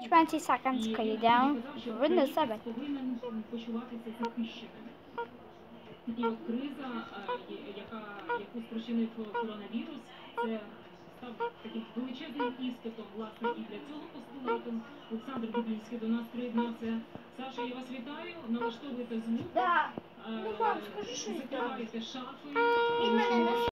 20 seconds cooldown for Windows 7. Повинен почуватися захищеним. І от криза, яку спричинив коронавірус, це став таким величезним іспитом, власне, і для цього постулату. Олександр Дубінський до нас приєднався. Саша, я вас вітаю, налаштовуйте звук, Да. Ну, мам, скажи, що закривайте шафи.